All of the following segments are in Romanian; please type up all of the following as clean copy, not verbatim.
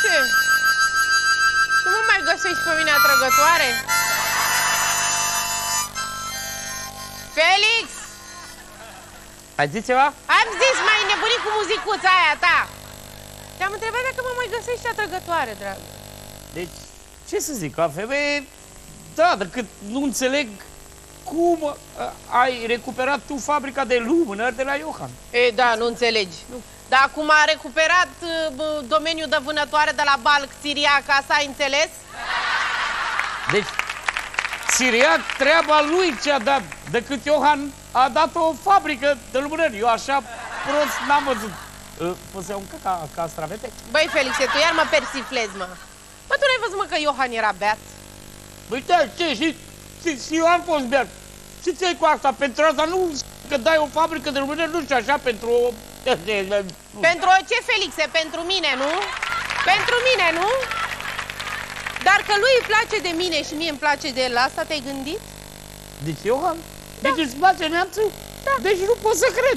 Felixe, tu mă mai găsești pe mine atrăgătoare? Felix! Ai zis ceva? Am zis, mai nebunit cu muzicuța aia ta. Te-am întrebat dacă mă mai găsești atrăgătoare, dragă. Deci, ce să zic, ca femeie, da, decât nu înțeleg cum ai recuperat tu fabrica de lumânări de la Johan. E, da, nu înțelegi. Dar cum a recuperat domeniul de vânătoare de la Balc Siriaca, s-a înțeles? Deci, Siriac, treaba lui ce a dat, decât Johan a dat o fabrică de lumânări. Eu așa prost n-am văzut. Poți să iau un castravete? Băi, Felixe, tu iar mă persiflezi, mă. Bă, tu n-ai văzut, mă, că Johan era beat? Băi, da, ce, și eu am fost beat. Ce ți-ai cu asta? Pentru asta nu, că dai o fabrică de lumânări, nu știu, așa, pentru o... Pentru ce, Felixe? Pentru mine, nu? Pentru mine, nu? Dar că lui îi place de mine și mie îmi place de el, asta te-ai gândit? Deci, Johan? Da. Deci îți place neamțul? Da. Deci nu pot să cred.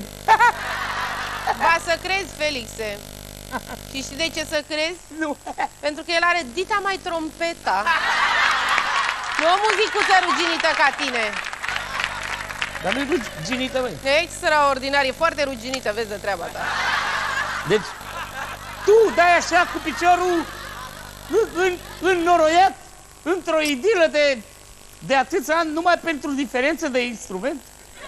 Ba să crezi, Felixe. Și știi de ce să crezi? Nu. Pentru că el are dita mai trompeta. Nu o muzicuță ruginită ca tine. Dar nu-i ruginită, băi. E extraordinar, e foarte ruginită, vezi de treaba ta. Deci, tu dai așa cu piciorul înnoroiat într-o idilă de atâția ani numai pentru diferență de instrument?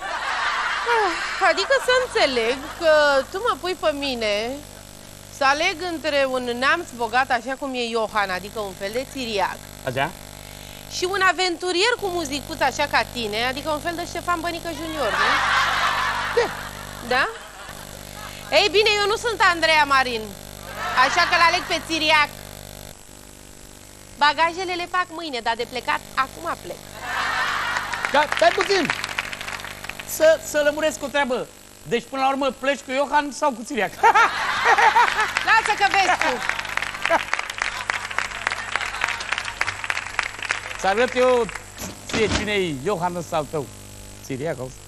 Adică să înțeleg că tu mă pui pe mine să aleg între un neamț bogat așa cum e Johan, adică un fel de țiriac, Așa? și un aventurier cu muzicuță așa ca tine, adică un fel de Ștefan Bănică Junior, nu? Da? Ei bine, eu nu sunt Andreea Marin, așa că l-aleg pe țiriac. Bagajele le fac mâine, dar de plecat acum plec. Da, stai puțin! Să lămuresc o treabă. Deci, până la urmă, pleci cu Johan sau cu țiriac? Lasă că vezi tu. Să arăt eu ție cine-i Johan ăsta al tău. Țiriac ăsta.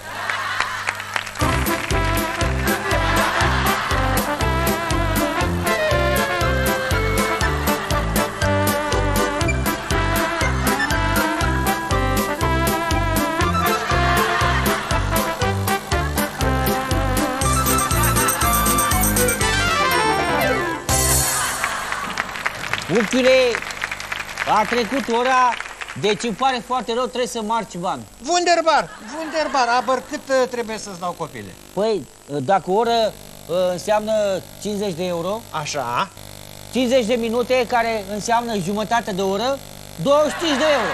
Unchiule, a trecut ora, deci îmi pare foarte rău, trebuie să marci bani. Wunderbar, wunderbar. Aber cât trebuie să-ți dau, copile? Păi, dacă o oră înseamnă 50 de euro, Așa. 50 de minute, care înseamnă jumătate de oră, 25 de euro.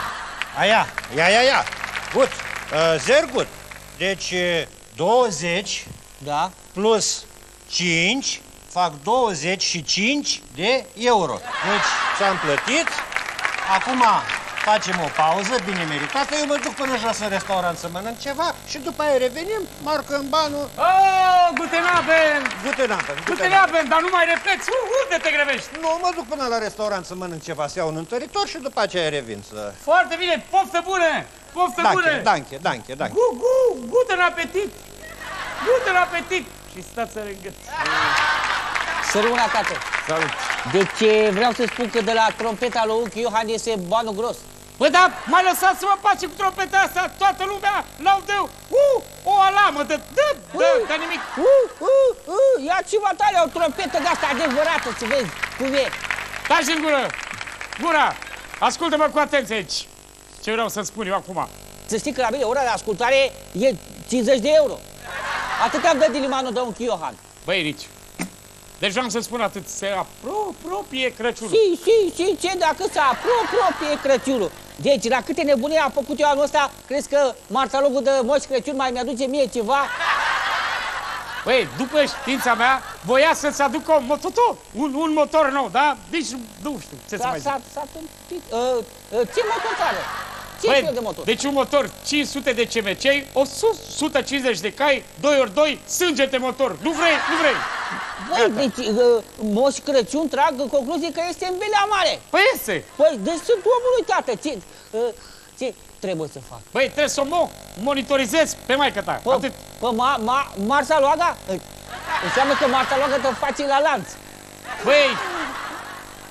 Ia. Gut, sehr gut. Deci 20 Da? plus 5 fac 25 de euro. Deci ți-am plătit. Acum facem o pauză bine meritată. Eu mă duc până jos în restaurant să mănânc ceva și după aia revenim, marcăm banul. Oh, guten Abend! Guten Abend. Guten Abend, dar nu mai repeți. Unde te grăbești? Nu, mă duc până la restaurant să mănânc ceva, să iau un întăritor și după aceea revin să... Foarte bine, poftă bună! Poftă bună! Danke. Guten appetit! Guten appetit! Și stați să rângăți. Să rămână, tată. Salut! Deci vreau să spun că de la trompeta lui unchi Johan iese banul gros. Păi da, mai lăsați-mă pace cu trompeta asta, toată lumea laudă o alamă de nimic. Ia ceva tale, o trompetă de-asta adevărată, să vezi cum e. Taci în gură! Gura! Ascultă-mă cu atenție aici. Ce vreau să spun eu acum? Să știi că la mine ora de ascultare e 50 de euro. Atât am dat de limanul de unchi Johan. Băi, Rici, deci vreau să spun atât, se apropie Crăciunul. Și ce dacă se apropie Crăciunul? Deci, la câte nebunii am făcut eu anul ăsta, crezi că martalogul de Moș Crăciun mai mi-aduce mie ceva? Băi, după știința mea, voia să-ți aducă un motor nou, da? Deci, nu știu, ce să mai zic. Ce motor are? Ce fel de motor? Deci un motor 500 de CMC, 150 de cai, 2x2, sângete motor. Nu vrei? Băi, deci Moș Crăciun trag în concluzie că este în Belea Mare. Păi este. Păi, deci sunt omului, tată. Ce trebuie să fac? Băi, trebuie să o monitorizezi pe maică-ta. Atât. Marsa Loaga? Înseamnă că Marsa Loaga te face la lanț. Băi,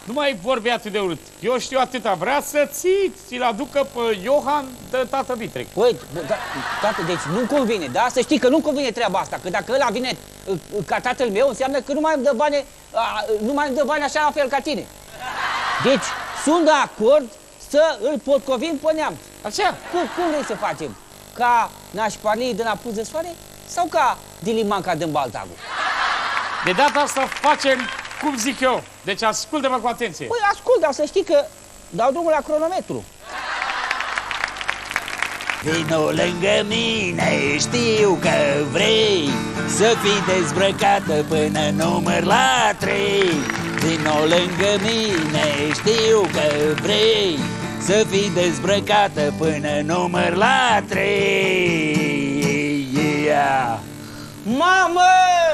Nu mai vorbi atât de urât. Eu știu atâta. Vrea să ți-l aducă pe Iohan de tată Vitreg. Păi, tată, deci nu-mi convine, da? Să știi că nu-mi convine treaba asta, că dacă ăla vine ca tatăl meu, înseamnă că nu mai îmi dă bani, nu mai îmi dă bani așa la fel ca tine. Deci, sunt de acord să îl potcovim pe neamț. Așa? Cum vrei să facem? Ca nașparlii din apus de soare sau ca dilimanca din Baltagul? De data asta facem cum zic eu. Deci ascultă-mă cu atenție. Păi ascult, dar să știi că dau drumul la cronometru. Vino lângă mine, știu că vrei să fii dezbrăcată până număr la 3. Vino lângă mine, știu că vrei să fii dezbrăcată până număr la 3. Yeah. Mamă!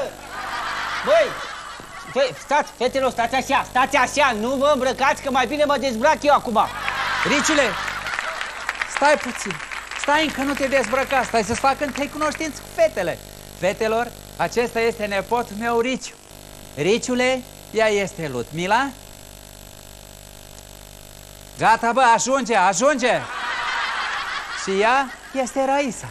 Băi, stați, fetelor, stați așa, nu vă îmbrăcați, că mai bine mă dezbrac eu acum. Riciule, stai puțin. Stai încă nu te dezbrăca, stai să-ți fac întâi cunoștință cu fetele. Fetelor, acesta este nepotul meu, Riciu. Riciule, ea este Ludmila. Gata, bă, ajunge! Și ea este Raisa.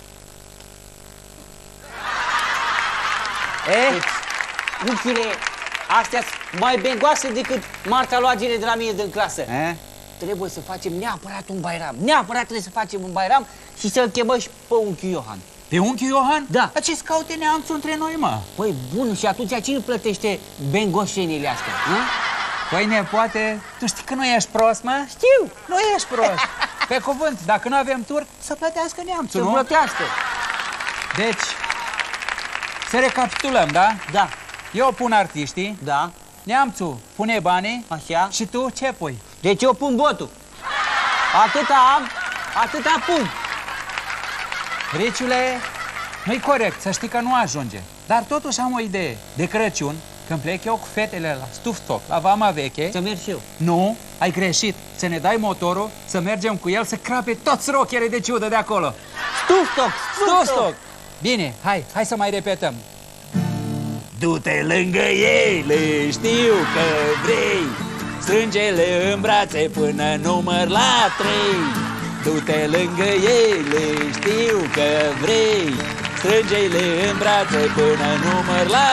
Lucrurile astea sunt mai bengoase decât Marta Loagine de la mine din clasă. Trebuie să facem neapărat un bairam. Neapărat trebuie să facem un bairam și să-l chemăm și pe unchiul Iohan. Pe unchiul Iohan? Da. Dar ce-ți caute neamțul între noi, mă? Păi bun, și atunci cine plătește bengoșenile astea? Păi nepoate, tu știi că nu ești prost, mă? Știu. Nu ești prost. Pe cuvânt, dacă nu avem tur, să plătească neamțul, nu? Să plătească. Deci, să recapitulăm, da? Da. Eu pun artiștii. Da. Neamțul pune banii. Așa. Și tu ce pui? Deci eu pun botul. Atâta am, atâta pun. Riciule, nu-i corect, să știi că nu ajunge. Dar totuși am o idee. De Crăciun, când plec eu cu fetele la Stufstoc, la Vama Veche... Să merg și eu. Nu, ai greșit. Să ne dai motorul, să mergem cu el, să crape toți rocherii de ciudă de acolo. Stufstoc! Bine, hai să mai repetăm. Du-te lângă ele, știu că vrei, strânge-le în brațe până număr la 3. Du-te lângă ele, știu că vrei, strânge-le în brațe până număr la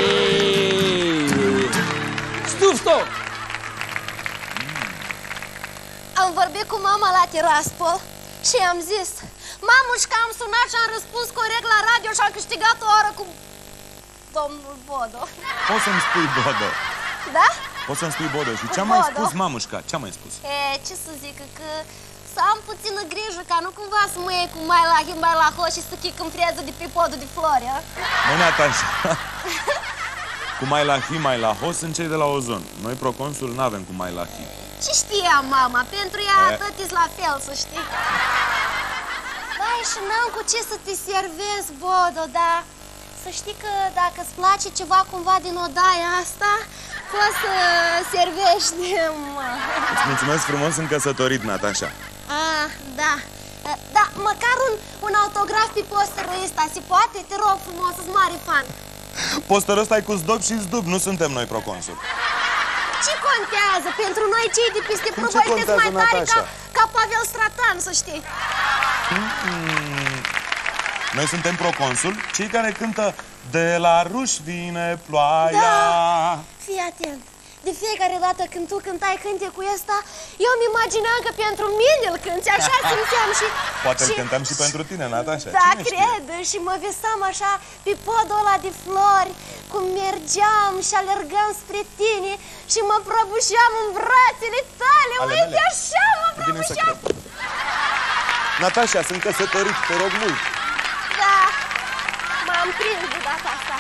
3. Stufstoc! Am vorbit cu mama la Tiraspol și i-am zis: mamușca, am sunat și am răspuns corect la radio și am câștigat o oră cu domnul Bodo. Poți să-mi spui Bodo. Da? Poți să-mi spui Bodo. Și ce-a mai spus mamușca? Ce-a mai spus? Ce să zic, că să am puțină grijă ca nu cumva să mă iei cu mai la ho și să chic în freză de pe podul de flori, a? Nu, Natasha. Cu mai la ho sunt cei de la Ozon. Noi, proconsul, n-avem cu mai la hi. Ce știa mama? Pentru ea tăti la fel, să știi. Vai, și n-am cu ce să te servez, Bodo, dar să știi că dacă îți place ceva cumva din odaia asta, poți să servești, mă. Îți mulțumesc frumos, sunt căsătorit, Natasha. Da. Da, măcar un autograf pe posterul ăsta, se poate? Te rog frumos, sunt mare fan. Posterul ăsta e cu zdub și zdub, nu suntem noi proconsul. Ce contează? Pentru noi cei de peste Prugoi sunteți mai tari ca Pavel Stratan, să știi. Noi suntem proconsul, cei care cântă De la ruș vine ploaia. Da, fii atent. De fiecare dată când tu cântai cântecul ăsta, eu îmi imaginam că pentru mine îl cânti, așa simțeam și... Poate îl cântăm și pentru tine, Natasha. Da, cred, și mă visam așa pe podul ăla de flori, cum mergeam și alergam spre tine și mă prăbușeam în brațele tale. Uite așa, mă prăbușeam. Natasha, sunt căsătorit, te rog mult. Da, m-am prins de data asta.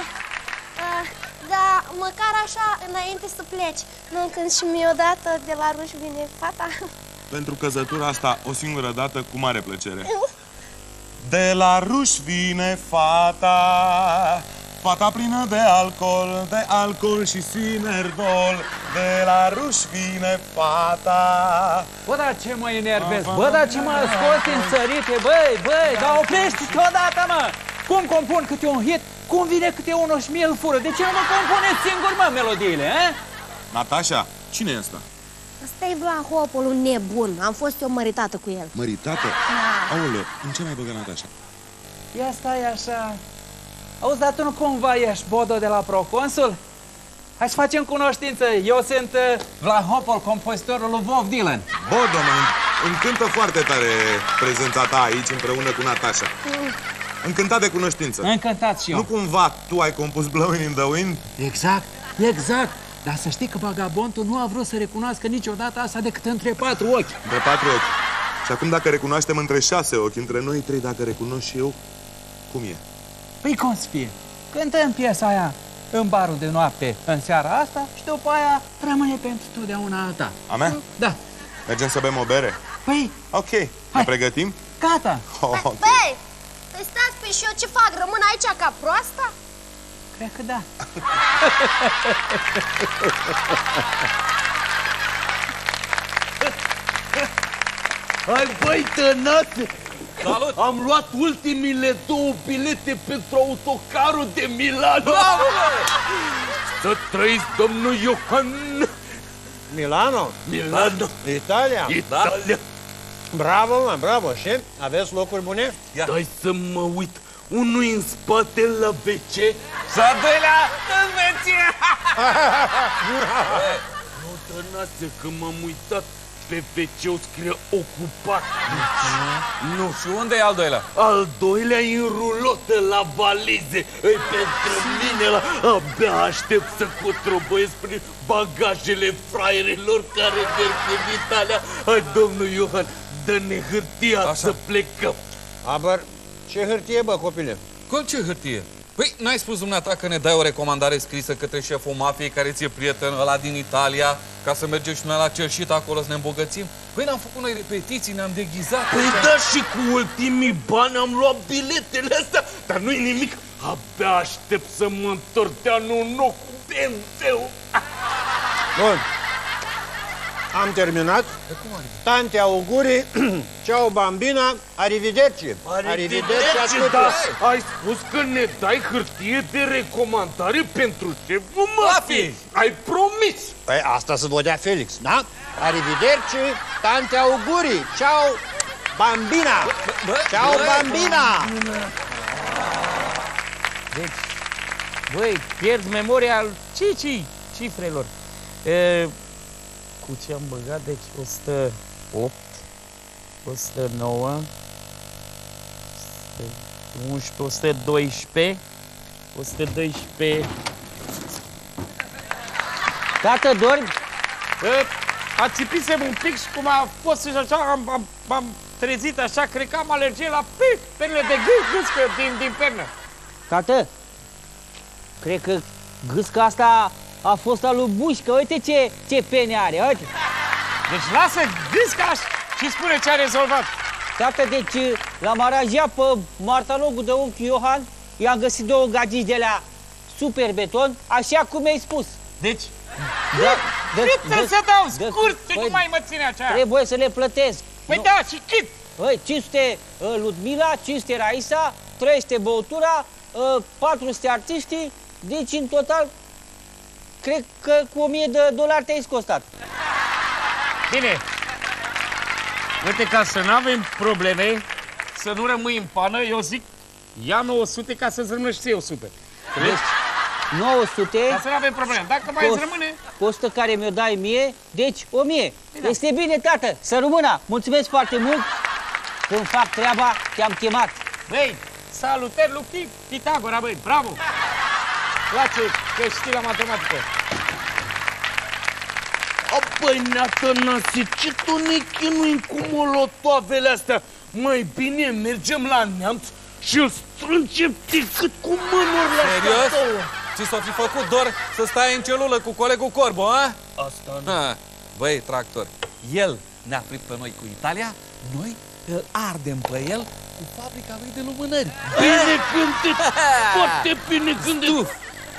Da, măcar așa, înainte să pleci, nu când și mie odată De la ruș vine fata. Pentru căzătura asta, o singură dată, cu mare plăcere. De la ruș vine fata, fata plină de alcool și sinerdol. De la ruș vine fata. Bă, dar ce mă enervez, bă, dar ce mă scoți în sărite, băi, dar oprește-te odată, mă! Cum compun câte un hit, cum vine câte unul și mie îl fură? De ce nu mă compuneți singur, mă, melodiile, Natasha, cine e ăsta? Ăsta e Vlad Hopol, un nebun. Am fost eu măritată cu el. Măritată? Da. Aoleu, în ce mai băgat Natasha? Ia stai așa. Auzi, dar tu nu cumva ești Bodo de la Proconsul? Hai să facem cunoștință. Eu sunt Vlad Hopol, compozitorul lui Bob Dylan. Bodo, îmi cântă foarte tare prezența ta aici împreună cu Natasha. Încântat de cunoștință. Încântat și eu. Nu cumva tu ai compus Blowing in the Wind? Exact, exact. Dar să știi că vagabondul nu a vrut să recunoască niciodată asta decât între 4 ochi. Între 4 ochi. Și acum dacă recunoaștem între 6 ochi, între noi 3, dacă recunosc și eu, cum e? Păi cum să fie? Cântăm piesa aia în barul de noapte în seara asta și după aia rămâne pentru totdeauna a ta. A mea? Da. Mergem să bem o bere? Păi, Ok, ne pregătim? gata. Oh, ok. Băi, păi stați, păi și eu ce fac? Rămân aici ca proasta? Cred că da. Hai, băi, tănase! Salut! Am luat ultimile 2 bilete pentru autocarul de Milano! Bravo, Să trăiți, domnul Iohan! Milano? Milano! Italia? Italia! Bravo, mă, bravo. Și aveți locuri bune? Dai să mă uit. Unul în spate la WC. Și a doilea în veție! Nu, tănase, că m-am uitat. Pe WC-ul scrie ocupat. Nu. Și unde e al doilea? Al doilea e în rulotă la valize. E pentru mine la... Abia aștept să cotrobăiesc prin bagajele fraierilor care merg în Italia. Hai, domnul Iohan, dă-ne hârtia. Așa. Să plecăm. Aber, ce hârtie, bă, copile? Cum ce hârtie? Păi, n-ai spus dumneata că ne dai o recomandare scrisă către șeful mafiei care ți-e prieten ăla din Italia ca să mergem și noi la Cerșit acolo să ne îmbogățim? Păi, n-am făcut noi repetiții, ne-am deghizat. Păi da, și cu ultimii bani am luat biletele astea, dar nu-i nimic. Abia aștept să mă întorc de anul nou cu BMW-ul. Bun. Am terminat. Tante auguri, ciao bambina, arrivederci. Arrivederci, da. Ai spus că ne dai hârtie de recomandare pentru șeful mafiei. Ai promis. Păi asta să vă dea Felix, da? Arrivederci, tante auguri, ciao bambina. Ciao bambina. Deci, băi, pierd memoria al cifrelor. Cu ce am băgat? Deci 108, 109, 111, 112, 112. Tată, dormi? Ațipisem un pic și cum a fost și așa, am trezit așa, cred că am alergie la pernele de gâscă din pernă. Tată, cred că gâsca asta a fost a lui Bușcă. Uite ce pene are, uite. Deci lasă gâsca și spune ce a rezolvat. Tată, deci l-am aranjat pe martalogul de unchi Iohan, i-am găsit 2 gagici de la super beton, așa cum mi-ai spus. Deci, Cât să dau scurt, nu mai mă ține așa. Trebuie să le plătesc. Păi da, și cât? 500 Ludmila, 500 Raisa, 300 băutura, 400 artiștii, deci în total cred că cu $1000 te-ai scostat. Bine. Uite, ca să nu avem probleme, să nu rămâi în pană, eu zic, ia 900 ca să-ți rămână și 100. Deci, 900... Ca să nu avem probleme. Dacă mai îți rămâne... Costă care mi-o dai mie, deci 1000. Da. Este bine, tată, să rămână. Mulțumesc foarte mult. Când fac treaba, te-am chemat. Băi, salutări lui Pitagora, băi, bravo! Place că știi la matematică. Apoi, neatănase, ce tu ne chinuim cu molotoavele astea? Mai bine mergem la Neamț și îl strângem decât cu mânurile astea. Serios? Ți s-o fi făcut dor să stai în celulă cu colegul Corbo, a? Asta nu. Băi, tractor, el ne-a prit pe noi cu Italia, noi îl ardem pe el cu fabrica lui de lumânări. Bine gândit, foarte bine gândit.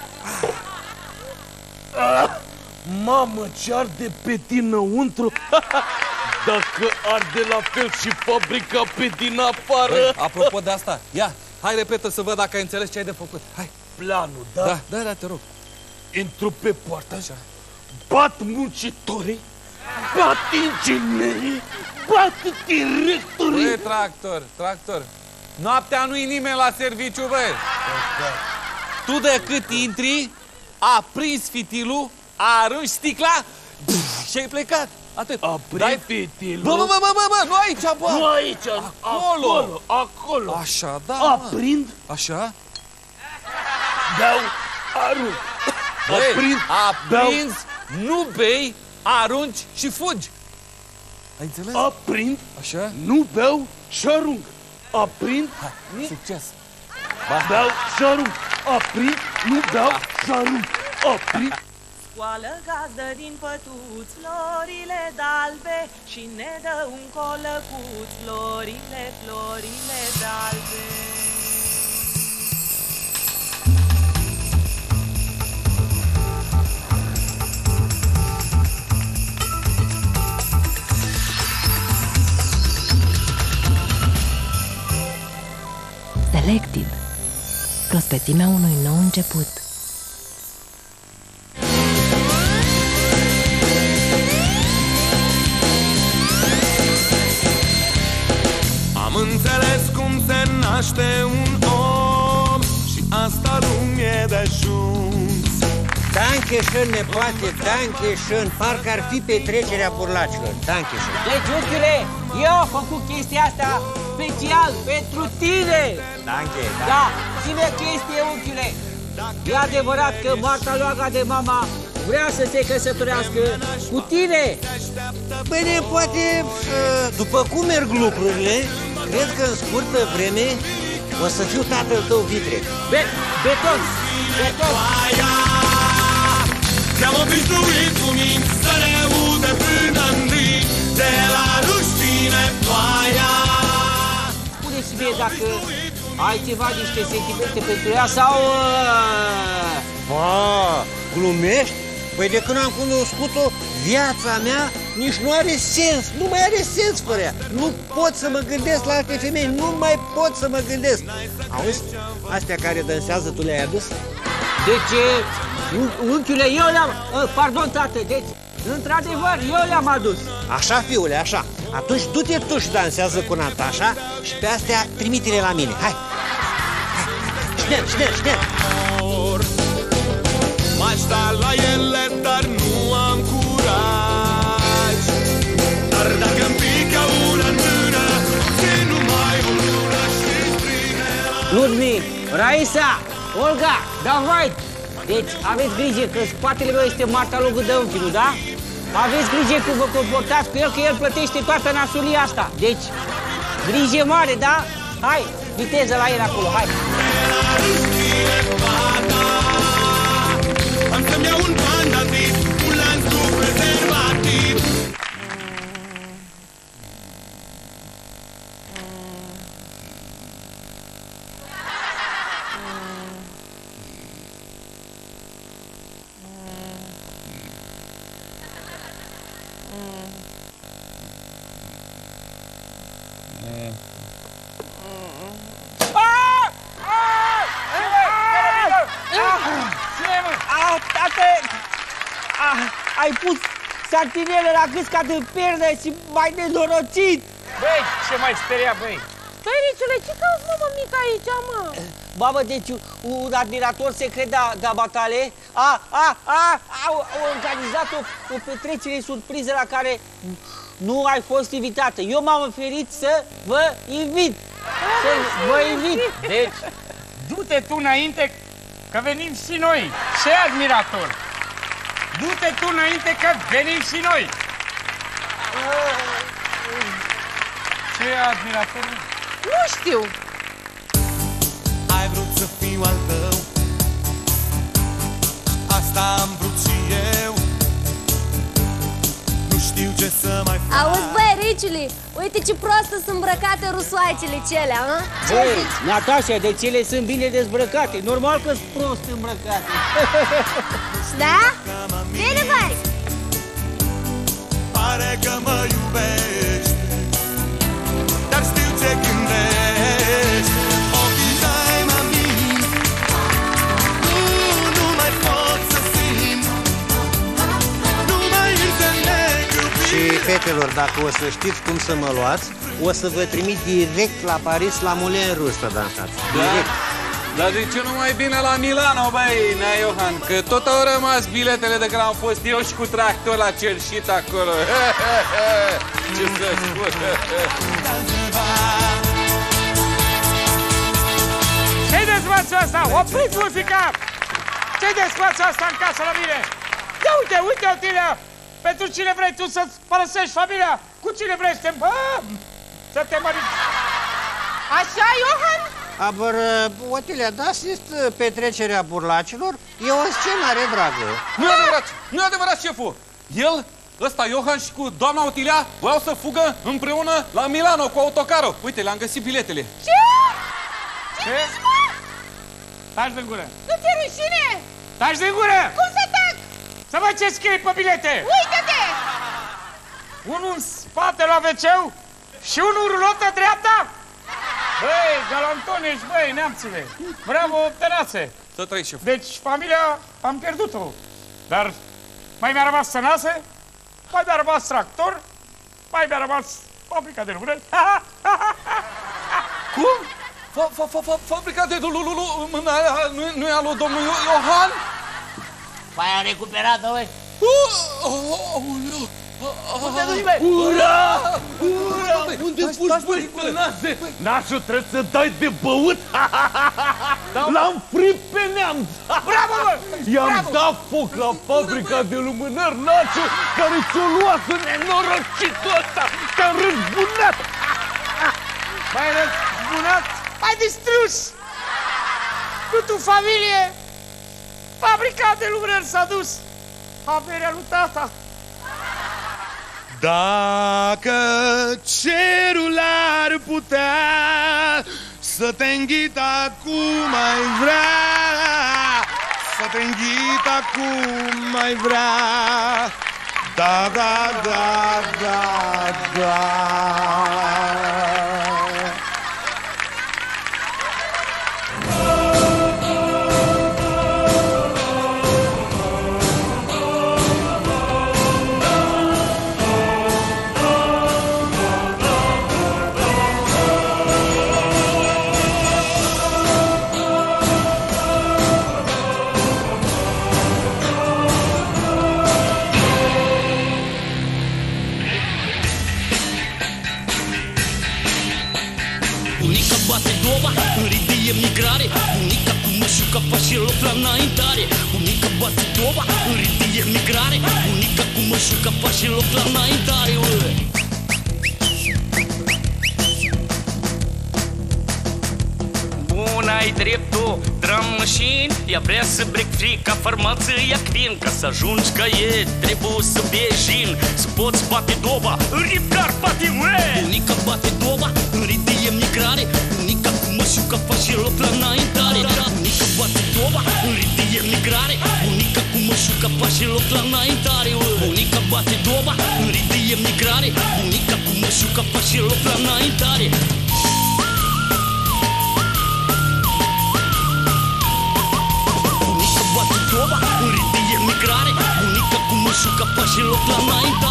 Mamă, ce arde pe dinăuntru. Dacă arde la fel și fabrica pe din afară. Băi, apropo de asta, ia, hai repetă să văd dacă ai înțeles ce ai de făcut. Hai. Planul, da? Da, te rog. Intru pe poartă, așa. bat muncitorii, bat inginerii, bat directorii. Băi, tractor. Noaptea nu-i nimeni la serviciu, băi. Tu de cât intri, aprinzi fitilul, arunci sticla și ai plecat. Atât. Aprinzi fitilul. Bă, nu aici, bă. Nu aici, acolo. Așa, da. Aprind. Așa. Beau, arunc. Aprinzi, nu bei, arunci și fugi. Ai înțeles? Aprind, așa, nu beau și arunc. Aprind, succes. Beau și arunc. Aprind, nu beau și arunc. Aprind. Scoală gazdă din pătuți florile d'albe și ne dă un colăcuț, florile d'albe. Selected. Prospețimea unui nou început. Am înțeles cum se naște un om și asta nu e de ajuns. Dankeschön, nepoate, dankeschön. Parcă ar fi petrecerea burlacilor. Dankeschön. Deci, unchiule, eu am făcut chestia asta special pentru tine. Danke, Da, ține chestie, unchiule. E adevărat că Marta Loaga de mama vrea să se căsătorească cu tine. Băi, nepoate, după cum merg lucrurile, cred că în scurtă vreme o să fiu tatăl tău vitreg. Beton! Ne-am obișnuit cu minți să ne udă până-n zi, de la ruși vine ploaia. Spune-și mie dacă ai ceva, niște sentimente pentru ea sau... Ba, glumești? Păi de când am cunoscut-o, viața mea nici nu are sens, nu mai are sens fără ea. Nu pot să mă gândesc la alte femei, nu mai pot să mă gândesc. Auzi, astea care dansează tu le-ai adus? Deci, unchiule, eu le-am... Pardon, tată, deci, într-adevăr, eu le-am adus. Așa, fiule, așa. Atunci du-te tu și dansează cu Natasha și pe astea trimite-le la mine. Hai! Șner! M-aș sta la ele, dar nu am curaj. Dar dacă-mi pică una în mână, ce nu mai o lună și strine la... Ludmila, Raisa, Olga, Davai! Deci, aveți grijă că spatele meu este Marta Loaga de unchiul, da? Aveți grijă cum vă comportați cu el, că el plătește toată nasulia asta. Deci, grijă mare, da? Hai, viteză la el acolo, hai! Am să-mi iau un bandativ, un lanț cu prezervativ. Ai pus santinele la gâs ca de pernă și mai nenorocit! Băi, ce mai speria, băi? Stai, Riciule, ce cauți, mă, mică aici, mă? Babă, deci un admirator secret de-a batale a organizat o petrecere surpriză la care nu ai fost invitată. Eu m-am oferit să vă invit. Deci, du-te tu înainte, că venim și noi. Ce admirator! Du-te tu înainte, că venim și noi. Ce admirator? Nu știu. Ai vrut să fiu al tău, asta am vrut și eu. Nu știu ce să mai fac. Auzi, băi, Riciule, uite ce proastă sunt îmbrăcate rusoaicele celea, hă? Ce zici? Natasha, deci ele sunt bine dezbrăcate. Normal că sunt prost îmbrăcate. Da? Bine, băi! Pare că mă iubești, dar știu ce gândești. Ochii tăi mă mint, nu mai pot să simt. fetelor, dacă o să știți cum să mă luați, o să vă trimit direct la Paris, la Moulin Rouge să dansați. Direct. Dar de ce nu mai bine la Milano, băi, Nea Iohan? Că tot au rămas biletele de când am fost eu și cu tractor la cerșit acolo. Ce să spun? Ce-i dezbațul asta? Opriți muzica! Ce-i dezbațul asta în casă la mine? Ia uite, uite, Otilia! Pentru cine vrei tu să-ți părăsești familia? Cu cine vrei să te măriți? Așa, Iohan? Aber, Otilia, das ist petrecerea burlacilor? E o scenare, dragă. Nu-i adevărat! Nu-i adevărat, șeful! El, ăsta Iohan și cu doamna Otilia voiau să fugă împreună la Milano cu autocarul. Uite, le-am găsit biletele. Ce? Ce? Taci din gură! Nu ți-e rușine? Taci din gură! Cum să tac? Să văd ce scrie pe bilete! Uită-te! Unul în spate la wc-ul și unul rulotă dreapta? Băi, galantonești, băi, neamțule! Bravo, tănațe! Să trăiți, șef. Deci, familia am pierdut-o. Dar mai mi-a rămas sănase, mai mi-a rămas tractor, mai mi-a rămas fabrica de lucrări. Cum? Fabrica de nu e a lui domnul Iohan? Păi a recuperat-o, băi. Unde duci, băi? Ura! Ura! Unde fugi, băi, Tănase? Nașul trebuie să dai de băut? L-am fript pe neamț! Bravo, bă! I-am dat foc la fabrica de lumânări, Nașu, care ți-o luat în nenorocitul ăsta! Te-am răzbunat! M-ai răzbunat? M-ai distrus! Cu tu familie! Fabrica de lucrări s-a dus! Averea lui tata! Dacă cerul ar putea să te înghită acum mai vrea, să te înghită acum mai vrea. Da, da, da, da, da. Bunica cu mășuca face loc la înaintare. Bunica bate doba, în ridie migrare. Bunica cu mășuca face loc la înaintare. Bun-ai dreptul, drum machine. Ea vrea să break free ca farmață ia clean. Ca să ajungi ca e, trebuie să bei gin. Să poți bate doba, în rip Carpati, Bunica bate doba, în ridie migrare. Bunica cu mășuca face loc la înaintare. Bunica bate doba, în ridie migrare. Bunica cu mășuca face loc la înaintare. Bunica bate doba, în ridie migrare. Bunica cu mășuca face loc la înaintare. Bunica bate doba, în ridie migrare. Bunica cu mășuca face loc la înaintare.